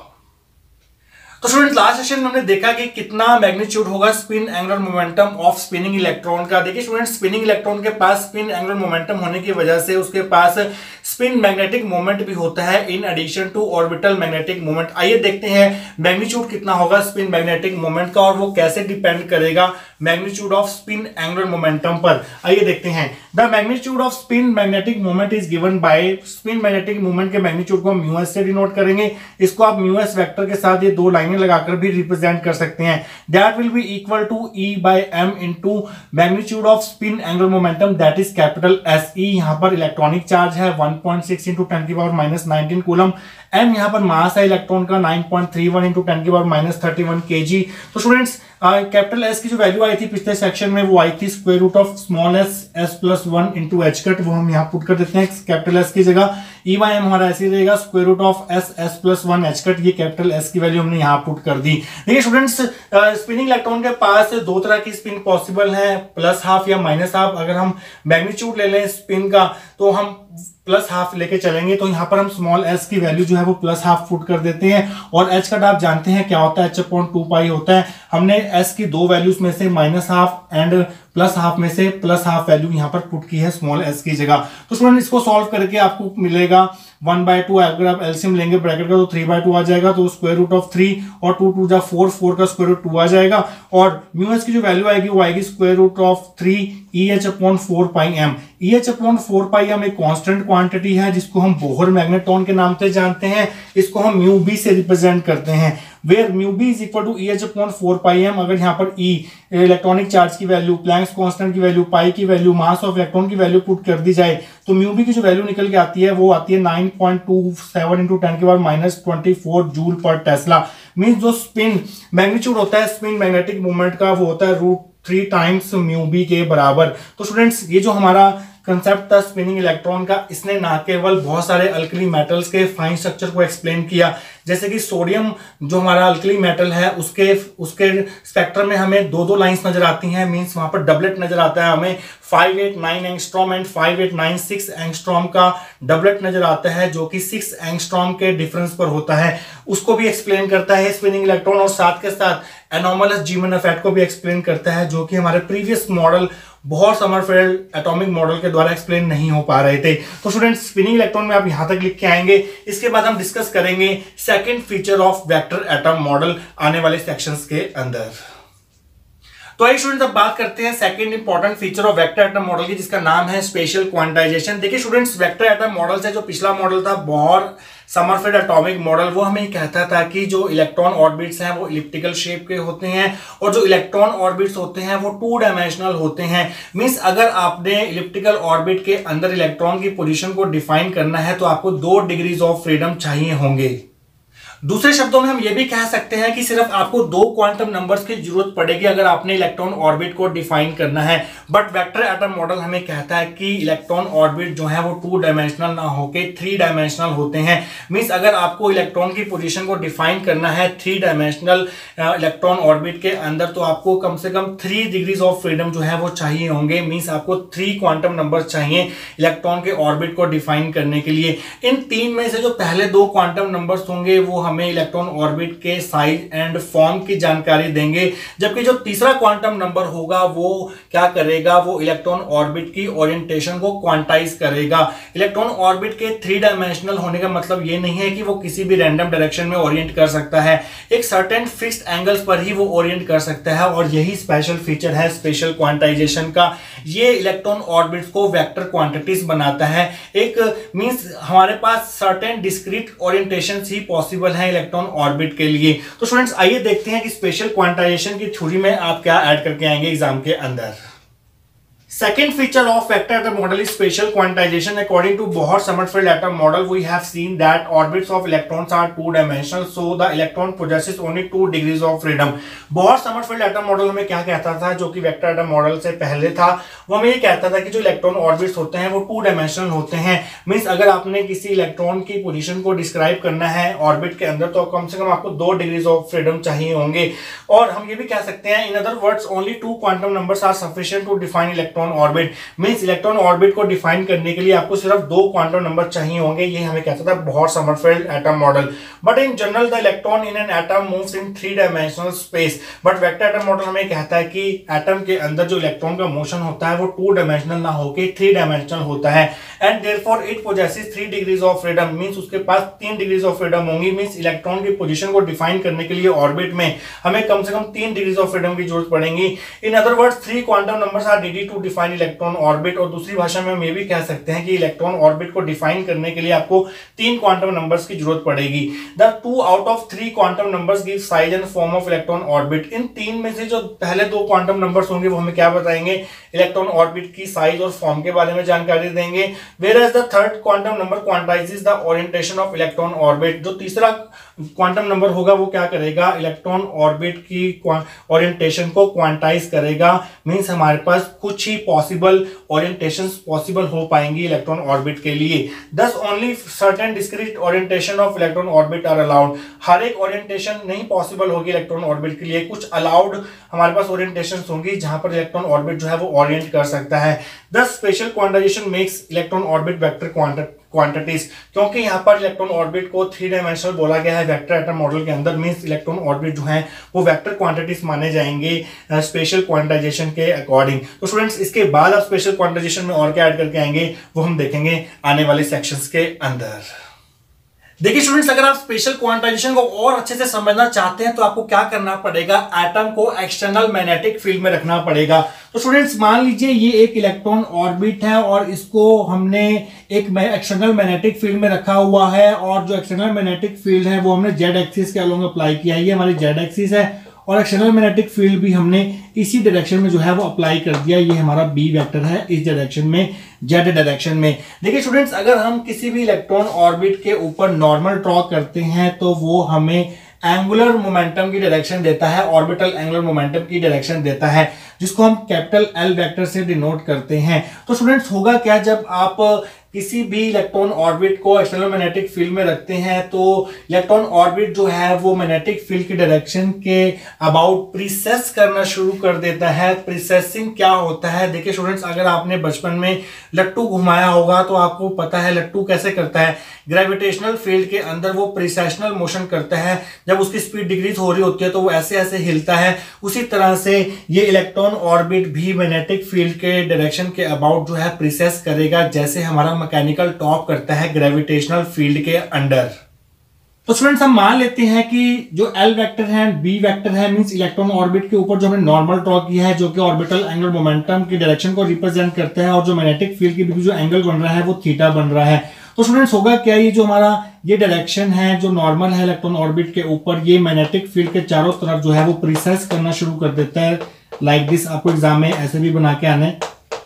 तो स्टूडेंट, लास्ट सेशन में हमने देखा कि कितना मैग्नीट्यूड होगा spin angular momentum of spinning electron का। देखिए स्टूडेंट, स्पिनिंग इलेक्ट्रॉन के पास स्पिन एंगुलर मोमेंटम होने की वजह से उसके पास स्पिन मैग्नेटिक मोमेंट भी होता है in addition to orbital magnetic moment. आइए देखते हैं मैग्नीट्यूड कितना होगा स्पिन मैग्नेटिक मोमेंट का और वो कैसे डिपेंड करेगा magnitude of spin angular momentum पर। आइए देखते हैं, the magnitude of spin magnetic moment is given by, spin magnetic moment के मैग्नीट्यूड को हम म्यू एस से डिनोट करेंगे। इसको आप म्यू एस वेक्टर के साथ ये 2 लाइनें लगाकर भी रिप्रेजेंट कर सकते हैं। That will be equal to E by M into magnitude of spin angular momentum, that is capital S. E यहाँ पर इलेक्ट्रॉनिक चार्ज है 1.6 इंटू 10 की पावर माइनस 19 कूलम, एम यहाँ पर मास है इलेक्ट्रॉन का 9.31 इंटू 10 की पावर माइनस 31 kg। तो स्टूडेंट्स, कैपिटल एस की जो वैल्यू आई थी पिछले सेक्शन में वो आई थी square root of small s S plus 1 into H cut, वो हम यहाँ पुट कर देते हैं कैपिटल एस की जगह। ई बाय एम हमारा ऐसे रहेगा square root of S S plus 1 h cut, ये कैपिटल एस की वैल्यू हमने यहाँ पुट कर दी। देखिए स्टूडेंट्स, स्पिनिंग इलेक्ट्रॉन के पास 2 तरह की स्पिन पॉसिबल है, प्लस हाफ या माइनस हाफ। अगर हम मैग्नीट्यूड ले लें स्पिन का तो हम प्लस हाफ लेके चलेंगे, तो यहाँ पर हम स्मॉल एस की वैल्यू जो है वो प्लस हाफ पुट कर देते हैं, और एच कट आप जानते हैं क्या होता है, h/2 पाई होता है। हमने एस की 2 वैल्यूज में से minus half and plus half में से प्लस हाफ वैल्यू यहाँ पर पुट की है स्मॉल s की जगह। तो स्टूडेंट इसको सॉल्व करके आपको मिलेगा 1/2, अगर आप एलसीएम लेंगे ब्रैकेट का तो 3/2 आ जाएगा, तो स्क्वायर रूट ऑफ 3 और 2 2 जा 4, 4 का स्क्वायर रूट 2 आ जाएगा, और म्यू एस की जो वैल्यू आएगी वो आएगी square root of 3 EH upon 4 pi M. EH upon 4 pi M एक कांस्टेंट क्वांटिटी है जिसको हम बोहर मैग्नेट्रॉन के नाम से जानते हैं, इसको हम म्यू बी से रिप्रेजेंट करते हैं, where mu B is equal to EH upon 4 pi M. अगर यहाँ पर E इलेक्ट्रॉनिक चार्ज की वैल्यू, प्लैंक्स कांस्टेंट की वैल्यू, पाई की वैल्यू, मास ऑफ इलेक्ट्रॉन की वैल्यू पुट कर दी जाए तो म्यू बी की जो वैल्यू निकल के आती है वो आती है 9.27 into 10⁻24 joule per tesla. Means जो स्पिन मैग्नीट्यूड होता है स्पिन मैग्नेटिक मूवमेंट का वो होता है √3 टाइम्स म्यू बी के बराबर। तो स्टूडेंट्स ये जो हमारा कंसेप्ट था स्पिनिंग इलेक्ट्रॉन का, इसने ना केवल बहुत सारे अल्कली मेटल्स के फाइन स्ट्रक्चर को एक्सप्लेन किया, जैसे कि सोडियम जो हमारा अल्कली मेटल है उसके स्पेक्ट्रम में हमें 2 लाइंस नजर आती हैं, मींस वहां पर डबलेट नजर आता है, हमें 589 एंगस्ट्रॉम एंड 5896 एंगस्ट्रॉम का डबलेट नजर आता है जो कि 6 एंगस्ट्रॉम के डिफरेंस पर होता है, उसको भी एक्सप्लेन करता है स्पिनिंग इलेक्ट्रॉन, और साथ के साथ एनोमलस जीमन इफेक्ट को भी एक्सप्लेन करता है जो कि हमारे previous model Bohr Sommerfeld atomic model के द्वारा एक्सप्लेन नहीं हो पा रहे थे। तो स्टूडेंट्स स्पिनिंग इलेक्ट्रॉन में आप यहां तक लिख के आएंगे। इसके बाद हम डिस्कस करेंगे second feature of vector atom model आने वाले सेक्शंस के अंदर। तो आइए स्टूडेंट्स अब बात करते हैं second important feature of vector atom model की, जिसका नाम है स्पेशल क्वांटाइजेशन। देखिए स्टूडेंट्स वेक्टर एटम मॉडल से जो पिछला मॉडल था बोहर समरफेल्ड एटॉमिक मॉडल, वो हमें कहता था कि जो इलेक्ट्रॉन ऑर्बिट्स हैं वो इलिप्टिकल शेप के होते हैं और जो इलेक्ट्रॉन ऑर्बिट्स होते हैं वो 2 डायमेंशनल होते हैं। मींस अगर आपने इलिप्टिकल ऑर्बिट के अंदर इलेक्ट्रॉन की पोजीशन को डिफाइन करना है तो आपको 2 डिग्रीज ऑफ फ्रीडम चाहिए होंगे। दूसरे शब्दों में हम ये भी कह सकते हैं कि सिर्फ आपको 2 क्वांटम नंबर्स की जरूरत पड़ेगी अगर आपने इलेक्ट्रॉन ऑर्बिट को डिफाइन करना है, बट वेक्टर एटम मॉडल हमें कहता है कि इलेक्ट्रॉन ऑर्बिट जो है वो 2 डायमेंशनल ना होके 3 डायमेंशनल होते हैं। मींस अगर आपको इलेक्ट्रॉन की पोजीशन को डिफाइन करना है 3 डायमेंशनल इलेक्ट्रॉन ऑर्बिट के अंदर तो आपको कम से कम 3 डिग्रीज ऑफ फ्रीडम जो है वो चाहिए होंगे। मींस आपको 3 क्वांटम नंबर चाहिए इलेक्ट्रॉन के ऑर्बिट को डिफाइन करने के लिए। इन 3 में से जो पहले 2 क्वांटम नंबर्स होंगे वो हमें इलेक्ट्रॉन ऑर्बिट के साइज एंड फॉर्म की जानकारी देंगे, जबकि जो तीसरा क्वांटम नंबर होगा वो क्या करेगा, वो इलेक्ट्रॉन ऑर्बिट की ओरिएंटेशन को क्वांटाइज करेगा। इलेक्ट्रॉन ऑर्बिट के 3 डायमेंशनल होने का मतलब ये नहीं है कि वो किसी भी रैंडम डायरेक्शन में ओरिएंट कर सकता है, एक सर्टेन फिक्स्ड एंगल्स पर ही वो ओरिएंट कर सकता है, और यही स्पेशल फीचर है स्पेशल क्वांटाइजेशन का। ये इलेक्ट्रॉन ऑर्बिट्स को वेक्टर क्वांटिटीज बनाता है। एक मींस हमारे पास सर्टेन डिस्क्रीट ओरिएंटेशंस ही पॉसिबल है इलेक्ट्रॉन ऑर्बिट के लिए। तो स्टूडेंट्स आइए देखते हैं कि स्पेशल क्वांटाइजेशन की थ्योरी में आप क्या ऐड करके आएंगे एग्जाम के अंदर। Second feature of vector atom model is spatial quantization. According to Bohr-Sommerfeld atom model, we have seen that orbits of electrons are 2-dimensional, so the electron possesses only 2 degrees of freedom. Bohr-Sommerfeld atom model हमें क्या कहता था, जो कि वेक्टर एटम मॉडल से पहले था, वो हमें ये कहता था कि जो इलेक्ट्रॉन ऑर्बिट्स होते हैं वो 2-डायमेंशनल होते हैं। मींस अगर आपने किसी इलेक्ट्रॉन की पोजीशन को डिस्क्राइब करना है ऑर्बिट के अंदर तो कम से कम आपको 2 डिग्रीज ऑफ फ्रीडम चाहिए होंगे। और हम ये भी कह सकते हैं in other words only 2 quantum numbers are sufficient to define electron orbit. Means electron orbit को डिफाइन करने के लिए आपको सिर्फ 2 क्वांटम नंबर चाहिए होंगे। ये हमें कहता था Bohr Sommerfeld atom model. But in general the electron in an atom moves in 3 dimensional space. But vector atom model हमें कहता है कि एटम के अंदर जो इलेक्ट्रॉन का मोशन होता है वो 2 डायमेंशनल ना होके 3 डायमेंशनल होता है, and therefore it possesses 3 degrees of freedom. Means उसके पास 3 डिग्रीज ऑफ फ्रीडम होंगी। मींस इलेक्ट्रॉन की पोजीशन को डिफाइन करने के लिए ऑर्बिट में हमें कम से कम 3 डिग्रीज ऑफ फ्रीडम की जरूरत पड़ेगी। In other words 3 quantum numbers are needed to define electron orbit. और दूसरी भाषा में हम ये भी कह सकते हैं कि इलेक्ट्रॉन ऑर्बिट को डिफाइन करने के लिए आपको 3 क्वांटम नंबर्स की जरूरत पड़ेगी। The 2 out of 3 quantum numbers give size and form of electron orbit. इन 3 में से जो पहले 2 क्वांटम नंबर्स होंगे वो हमें क्या बताएंगे, इलेक्ट्रॉन ऑर्बिट की साइज और फॉर्म के बारे में जानकारी देंगे। Whereas the third quantum number quantizes the orientation of electron orbit। जो तीसरा क्वांटम नंबर होगा वो क्या करेगा, इलेक्ट्रॉन ऑर्बिट की ओरिएंटेशन को क्वांटाइज करेगा। मींस हमारे पास कुछ ही पॉसिबल ओरिएंटेशंस पॉसिबल हो पाएंगी इलेक्ट्रॉन ऑर्बिट के लिए। Thus only certain discrete orientation of electron orbit are allowed। हर एक ओरिएंटेशन नहीं पॉसिबल होगी इलेक्ट्रॉन ऑर्बिट के लिए, कुछ अलाउड हमारे पास ओरिएंटेशंस होंगी जहां पर इलेक्ट्रॉन ऑर्बिट जो है वो ओरिएंट कर सकता है। Thus special quantization makes electron orbit vector quantities, क्योंकि यहाँ पर इलेक्ट्रॉन ऑर्बिट को 3 डायमेंशनल बोला गया है वेक्टर एटम मॉडल के अंदर, मींस इलेक्ट्रॉन ऑर्बिट जो है वो वेक्टर क्वांटिटीज माने जाएंगे स्पेशल क्वांटाइजेशन के अकॉर्डिंग। तो स्टूडेंट्स इसके बाद आप स्पेशल क्वांटाइजेशन में और क्या ऐड करके आएंगे वो हम देखेंगे आने वाले सेक्शंस के अंदर। देखिए स्टूडेंट्स, अगर आप स्पेशल क्वांटाइजेशन को और अच्छे से समझना चाहते हैं तो आपको क्या करना पड़ेगा, एटम को एक्सटर्नल मैग्नेटिक फील्ड में रखना पड़ेगा। तो स्टूडेंट्स मान लीजिए ये एक इलेक्ट्रॉन ऑर्बिट है और इसको हमने एक एक्सटर्नल मैग्नेटिक फील्ड में रखा हुआ है, और जो एक्सटर्नल मैग्नेटिक फील्ड है वो हमने जेड एक्सिस के अलोंग अप्लाई किया है। ये हमारी जेड एक्सिस है और एक्सटर्नल मैग्नेटिक फील्ड भी हमने इसी डायरेक्शन में जो है वो अप्लाई कर दिया। ये हमारा बी वेक्टर है इस डायरेक्शन में, जेड डायरेक्शन में। देखिए स्टूडेंट्स, अगर हम किसी भी इलेक्ट्रॉन ऑर्बिट के ऊपर नॉर्मल ड्रॉ करते हैं तो वो हमें एंगुलर मोमेंटम की डायरेक्शन देता है, ऑर्बिटल एंगुलर मोमेंटम की डायरेक्शन देता है, जिसको हम कैपिटल एल वेक्टर से डिनोट करते हैं। तो स्टूडेंट्स होगा क्या, जब आप किसी भी इलेक्ट्रॉन ऑर्बिट को एक्सटर्नल मैग्नेटिक फील्ड में रखते हैं तो इलेक्ट्रॉन ऑर्बिट जो है वो मैग्नेटिक फील्ड की डायरेक्शन के अबाउट प्रीसेस करना शुरू कर देता है। प्रीसेसिंग क्या होता है, देखिए स्टूडेंट्स, अगर आपने बचपन में लट्टू घुमाया होगा तो आपको पता है लट्टू कैसे करता है। ग्रेविटेशनल फील्ड के अंदर वो प्रीसेशनल मोशन करता है, जब उसकी स्पीड डिक्रीज हो रही होती है तो वो ऐसे ऐसे हिलता है। उसी तरह से ये इलेक्ट्रॉन ऑर्बिट भी मैग्नेटिक फील्ड के डायरेक्शन के अबाउट जो है प्रीसेस करेगा, जैसे हमारा मैकेनिकल टॉप करता है ग्रेविटेशनल फील्ड के अंडर। तो स्टूडेंट्स हम मान लेते हैं कि जो एल वेक्टर है बी वेक्टर है, मींस इलेक्ट्रॉन ऑर्बिट के ऊपर जो हमने नॉर्मल ड्रॉ किया है जो कि ऑर्बिटल एंगुलर मोमेंटम की डायरेक्शन को रिप्रेजेंट करता है, और जो मैग्नेटिक फील्ड के बीच जो एंगल बन रहा है वो थीटा बन रहा है। तो स्टूडेंट्स होगा क्या, ये जो हमारा ये डायरेक्शन है जो नॉर्मल है इलेक्ट्रॉन ऑर्बिट के ऊपर, ये मैग्नेटिक फील्ड के चारों तरफ जो है वो प्रीसेस करना शुरू कर देता है लाइक दिस। आपको एग्जाम में ऐसे भी बना के आने,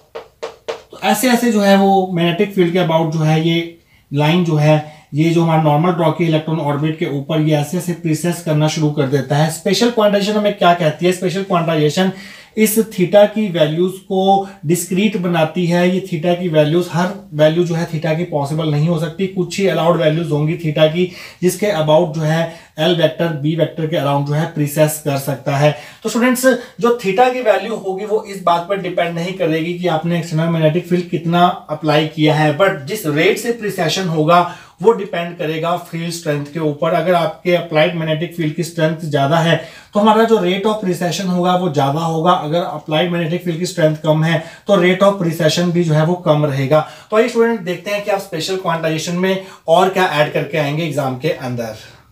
तो ऐसे ऐसे जो है वो मैग्नेटिक फील्ड के अबाउट जो है ये लाइन जो है, ये जो हमारा नॉर्मल ड्रॉ की इलेक्ट्रॉन ऑर्बिट के ऊपर ये ऐसे ऐसे प्रीसेस करना शुरू कर देता है। स्पेशल क्वांटाइजेशन हमें क्या कहती है, स्पेशल क्वांटाइजेशन इस थीटा की वैल्यूज को डिस्क्रीट बनाती है। ये थीटा की वैल्यूज, हर वैल्यू जो है थीटा की पॉसिबल नहीं हो सकती, कुछ ही अलाउड वैल्यूज होंगी थीटा की जिसके अबाउट जो है एल वेक्टर बी वेक्टर के अराउंड जो है प्रीसेस कर सकता है। तो स्टूडेंट्स जो थीटा की वैल्यू होगी वो इस बात पर डिपेंड नहीं करेगी कि आपने एक्सटर्नल मैग्नेटिक फील्ड कितना अप्लाई किया है, बट जिस रेट से प्रीसेशन होगा वो डिपेंड करेगा फील्ड स्ट्रेंथ के ऊपर। अगर आपके अप्लाइड मैग्नेटिक फील्ड की स्ट्रेंथ ज्यादा है तो हमारा जो रेट ऑफ प्रीसेशन होगा वो ज्यादा होगा। अगर अप्लाइड मैग्नेटिक फील्ड की स्ट्रेंथ कम है तो रेट ऑफ प्रीसेशन भी जो है वो कम रहेगा। तो आइए स्टूडेंट देखते हैं कि आप स्पेशल क्वांटाइजेशन में और क्या ऐड करके आएंगे एग्जाम के अंदर।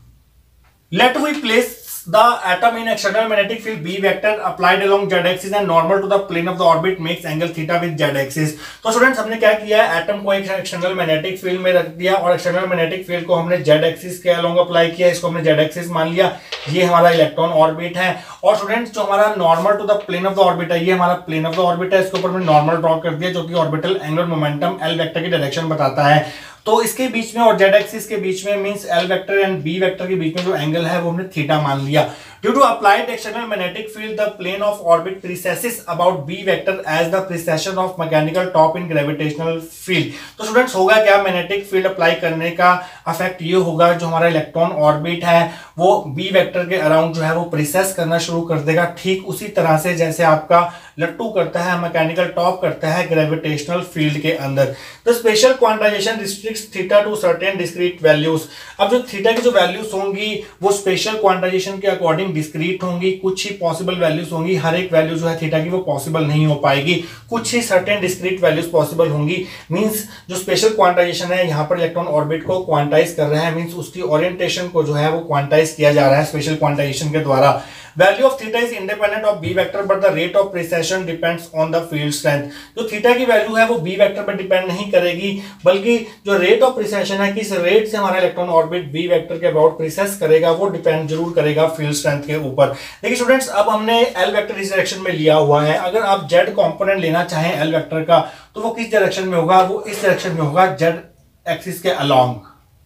Let we place the atom in external magnetic field B vector applied along z axis and normal to the plane of the orbit makes angle theta with z axis। तो स्टूडेंट्स हमने क्या किया है, एटम को एक एक्सटर्नल मैग्नेटिक फील्ड में रख दिया और एक्सटर्नल मैग्नेटिक फील्ड को हमने z एक्सिस के अलोंग अप्लाई किया, इसको हमने z एक्सिस मान लिया। ये हमारा इलेक्ट्रॉन ऑर्बिट है, और स्टूडेंट्स जो हमारा normal to the plane of the orbit है, ये हमारा प्लेन ऑफ द ऑर्बिट है, इसके ऊपर हमने नॉर्मल ड्रॉ कर दिया जो कि orbital angular momentum L vector की डायरेक्शन बताता है। तो इसके बीच में और जेड एक्सिस के बीच में means L vector and B vector के बीच में जो एंगल है वो हमने थीटा मान लिया। Due to applied external magnetic field the plane of orbit precesses about B vector as the precession of mechanical top in gravitational field. तो स्टूडेंट्स होगा क्या, मैग्नेटिक फील्ड अप्लाई करने का इफेक्ट ये होगा जो हमारा इलेक्ट्रॉन ऑर्बिट है वो बी वेक्टर के अराउंड जो है वो प्रीसेस करना शुरू कर देगा, ठीक उसी तरह से जैसे आपका लट्टू करता है, मैकेनिकल टॉप करता है ग्रेविटेशनल फील्ड के अंदर। तो special quantization restricts theta to certain discrete values. अब जो थीटा की जो वैल्यूज होंगी वो स्पेशल क्वांटाइजेशन के अकॉर्डिंग डिस्क्रीट होंगी, कुछ ही पॉसिबल वैल्यूज होंगी, हर एक वैल्यू जो है थीटा की वो पॉसिबल नहीं हो पाएगी, कुछ ही सर्टेन डिस्क्रीट वैल्यूज पॉसिबल होंगी। मींस जो स्पेशल क्वांटाइजेशन है यहाँ पर इलेक्ट्रॉन ऑर्बिट को क्वांटाइज कर रहा है, मींस उसकी ओरिएंटेशन को जो है वो क्वांटाइज किया जा रहा है स्पेशल क्वांटाइजेशन के द्वारा। Value of theta is independent of B vector but the rate of precession depends on the field strength. जो थीटा की वैल्यू है वो बी वेक्टर पर डिपेंड नहीं करेगी, बल्कि जो रेट ऑफ प्रीसेशन है किस रेट से हमारा इलेक्ट्रॉन ऑर्बिट बी वेक्टर के अबाउट प्रीसेस करेगा वो डिपेंड जरूर करेगा फील्ड स्ट्रेंथ के ऊपर। देखिए स्टूडेंट्स, अब हमने एल वेक्टर इस डायरेक्शन में लिया हुआ है, अगर आप जेड कंपोनेंट लेना चाहें एल वेक्टर का तो वो किस डायरेक्शन में होगा, वो इस डायरेक्शन में होगा, जेड एक्सिस के अलोंग।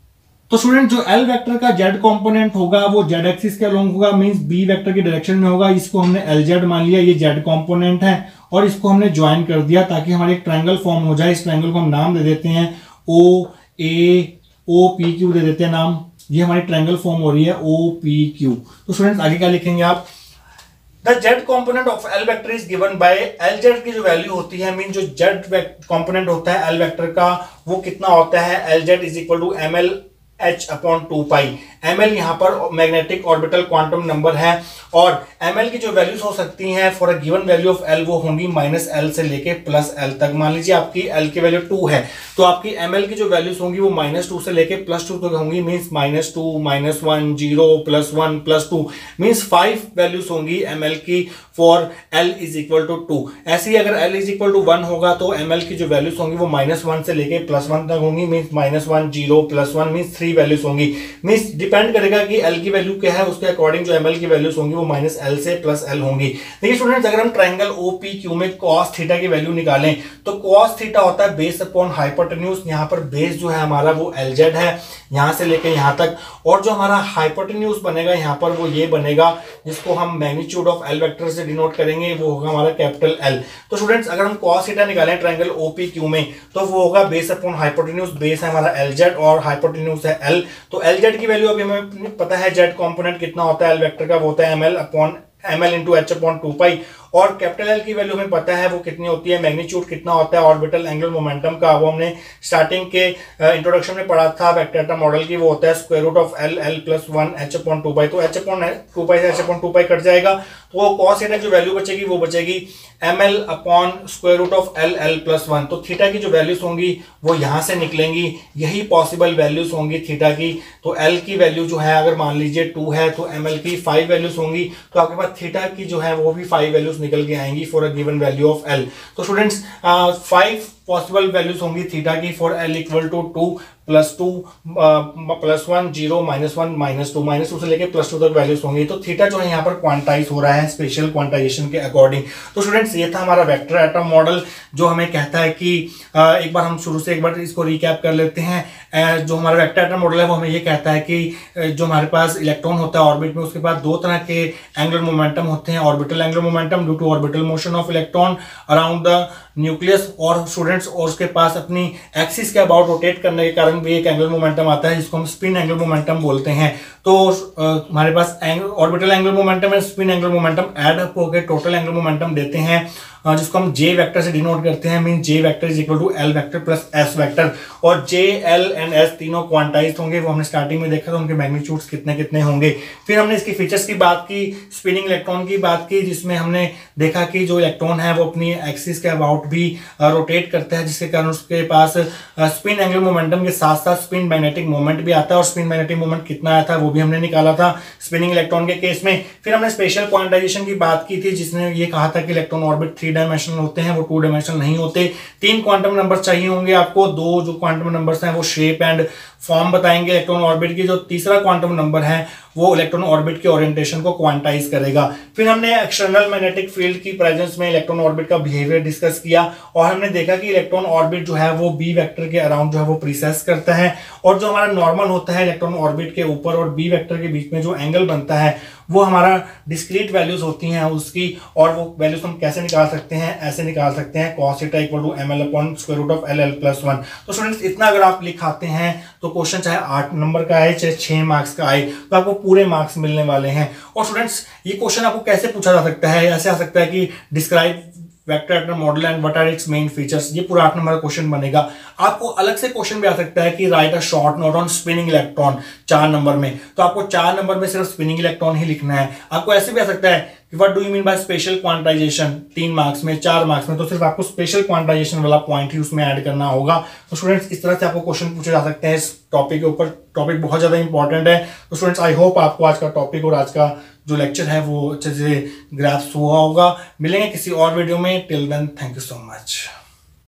तो स्टूडेंट जो एल वेक्टर का जेड कंपोनेंट होगा वो जेड एक्सिस के अलोंग होगा, मींस बी वेक्टर की डायरेक्शन में होगा। इसको हमने एल जेड मान लिया, ये जेड कंपोनेंट है, और इसको हमने ज्वाइन कर दिया ताकि हमारे एक ट्रायंगल फॉर्म हो जाए। इस ट्रायंगल को हम नाम दे देते हैं ओ ए ओ पी क्यू दे देते हैं नाम। ये हमारी ट्रायंगल फॉर्म हो रही है ओ पी क्यू। तो स्टूडेंट्स आगे क्या लिखेंगे आप, the Z component of L vector is given by L Z की जो वैल्यू होती है, मीन जो जेड कॉम्पोनेंट होता है एल वेक्टर का वो कितना होता है, L Z is equal to M L h upon 2 pi. M L यहाँ पर मैग्नेटिक ऑर्बिटल क्वांटम नंबर है और एम एल की जो वैल्यूज हो सकती हैं for a given value of L वो होंगी -l से लेके +l तक। मान लीजिए आपकी l की वैल्यू 2 है तो आपकी एम एल की जो वैल्यूज होंगी वो -2 से लेके +2 तक होंगी, मीन्स -2 -1 0 +1 +2 मीन्स 5 वैल्यूज होंगी एम एल की for l is equal to 2। ऐसे ही अगर l इज इक्वल टू 1 होगा तो एम एल की जो वैल्यूज होंगी वो -1 से लेके +1 तक होंगी, मीन्स -1 0 +1 मीन्स 3 वैल्यूज होंगी। मीन्स डिपेंड करेगा कि l की वैल्यू क्या है, उसके अकॉर्डिंग जो ml की वैल्यूज होंगी वो -l से +l होंगी। देखिए स्टूडेंट्स, अगर हम ट्रायंगल OPQ में cos थीटा की वैल्यू निकालें तो cos थीटा होता है बेस अपॉन हाइपोटेन्यूज। यहाँ पर बेस जो है हमारा वो LZ है यहाँ से लेके यहाँ तक, और जो हमारा हाइपोटेन्यूज बनेगा यहाँ पर वो ये बनेगा जिसको हम मैग्नीट्यूड ऑफ L वेक्टर से डिनोट करेंगे, वो होगा हमारा कैपिटल L। तो स्टूडेंट्स अगर हम cos थीटा निकालें ट्रायंगल OPQ में तो वो होगा बेस अपॉन हाइपोटेन्यूज, बेस है हमारा LZ और हाइपोटेन्यूज है L। तो LZ की वैल्यू अभी हमें पता है, जेड कंपोनेंट कितना होता है एल वेक्टर का, वो होता है ml into h upon 2 pi. और कैपिटल एल की वैल्यू हमें पता है वो कितनी होती है, मैग्नीट्यूड कितना होता है ऑर्बिटल एंगुलर मोमेंटम का, वो हमने स्टार्टिंग के इंट्रोडक्शन में पढ़ा था वेक्टर मॉडल की, वो होता है square root of l plus 1 h upon 2 pi. तो h अपॉन 2 पाई से h अपॉन 2 पाई कट जाएगा तो वो cos थीटा जो वैल्यू बचेगी वो बचेगी ml upon square root of l plus 1। तो थीटा की जो वैल्यूज होंगी वो यहाँ से निकलेंगी, यही पॉसिबल वैल्यूज होंगी थीटा की। तो l की वैल्यू जो है अगर मान लीजिए 2 है तो ml की 5 वैल्यूज होंगी, तो आपके पास थीटा की जो है वो भी 5 वैल्यूज निकल के आएंगी for a given value of l। तो स्टूडेंट्स 5 पॉसिबल वैल्यूज होंगी थीटा की फॉर l इक्वल टू 2 +2 +1 0 -1 -2 से लेके +2 तक वैल्यूज होंगी। तो थीटा जो है यहाँ पर क्वांटाइज हो रहा है स्पेशल क्वांटाइजेशन के अकॉर्डिंग। तो स्टूडेंट्स ये था हमारा वेक्टर एटम मॉडल जो हमें कहता है कि एक बार हम शुरू से एक बार इसको रिकैप कर लेते हैं। जो हमारा वेक्टर एटम मॉडल है वो हमें ये कहता है कि जो हमारे पास इलेक्ट्रॉन होता है ऑर्बिट में, उसके बाद दो तरह के एंगुलर मोमेंटम होते हैं, orbital angular momentum due to orbital motion of electron around the nucleus, और स्टूडेंट्स और उसके पास अपनी एक्सिस के अबाउट रोटेट करने के कारण भी एक एंगुलर मोमेंटम आता है जिसको हम स्पिन एंगुलर मोमेंटम बोलते हैं। तो हमारे पास orbital angular momentum and spin angular momentum add up होकर टोटल एंगुलर मोमेंटम देते हैं, जिसको हम जे वेक्टर से डिनोट करते हैं, mean J vector is equal to L vector plus S vector. और जे एल एंड एस तीनों क्वांटाइज्ड होंगे, वो हमने स्टार्टिंग में देखा था उनके मैग्नीट्यूड्स कितने कितने होंगे। फिर हमने इसकी फीचर्स की बात की, स्पिनिंग इलेक्ट्रॉन की बात की, जिसमें हमने देखा कि जो इलेक्ट्रॉन है वो अपनी एक्सिस के अबाउट भी रोटेट करता है, जिसके कारण उसके पास स्पिन एंगुलर मोमेंटम के साथ साथ स्पिन मैग्नेटिक मोमेंट भी आता है, और स्पिन मैग्नेटिक मोमेंट कितना आया था वो भी हमने निकाला था स्पिनिंग इलेक्ट्रॉन के केस में। फिर हमने स्पेशल क्वांटाइजेशन की बात की थी, जिसने ये कहा था कि इलेक्ट्रॉन ऑर्बिट 3 डायमेंशनल होते हैं, वो 2 डायमेंशनल नहीं होते। 3 क्वांटम नंबर चाहिए होंगे आपको, 2 जो क्वांटम नंबर्स हैं वो शेप एंड फॉर्म बताएंगे इलेक्ट्रॉन ऑर्बिट की, जो तीसरा क्वांटम नंबर है वो इलेक्ट्रॉन ऑर्बिट के ओरिएंटेशन को क्वांटाइज करेगा। फिर हमने एक्सटर्नल मैग्नेटिक फील्ड की प्रेजेंस में इलेक्ट्रॉन ऑर्बिट का बिहेवियर डिस्कस किया, और हमने देखा कि इलेक्ट्रॉन ऑर्बिट जो है वो बी वेक्टर के अराउंड जो है वो प्रीसेस करता है, और जो हमारा नॉर्मल होता है इलेक्ट्रॉन ऑर्बिट के ऊपर और बी वेक्टर के बीच में जो एंगल बनता है वो हमारा डिस्क्रीट वैल्यूज होती हैं उसकी, और वो वैल्यूज हम कैसे निकाल सकते हैं, ऐसे निकाल सकते हैं cos theta equal to ml upon square root of l plus 1। तो स्टूडेंट्स इतना अगर आप लिखाते हैं तो क्वेश्चन चाहे 8 नंबर का आए चाहे 6 मार्क्स का आए तो आपको पूरे मार्क्स मिलने वाले हैं। और स्टूडेंट्स ये क्वेश्चन आपको कैसे पूछा जा सकता है, ऐसे आ सकता है कि describe vector atom model and what are its main features, ये पूरा 8 नंबर का क्वेश्चन बनेगा। आपको अलग से क्वेश्चन भी आ सकता है कि write a short note on spinning electron 4 number में, तो आपको 4 नंबर में सिर्फ स्पिनिंग इलेक्ट्रॉन ही लिखना है। आपको ऐसे भी आ सकता है कि what do you mean by special quantization 3 marks में 4 मार्क्स में, तो सिर्फ आपको स्पेशल क्वांटाइजेशन वाला पॉइंट ही उसमें ऐड करना होगा। तो स्टूडेंट्स इस तरह से आपको क्वेश्चन पूछे जा सकते हैं इस टॉपिक के ऊपर। टॉपिक बहुत ज्यादा इंपॉर्टेंट है। तो स्टूडेंट्स आई होप आपको आज का टॉपिक और आज का जो लेक्चर है वो अच्छे से ग्रास्प हुआ होगा। मिलेंगे किसी और वीडियो में, till then thank you so much.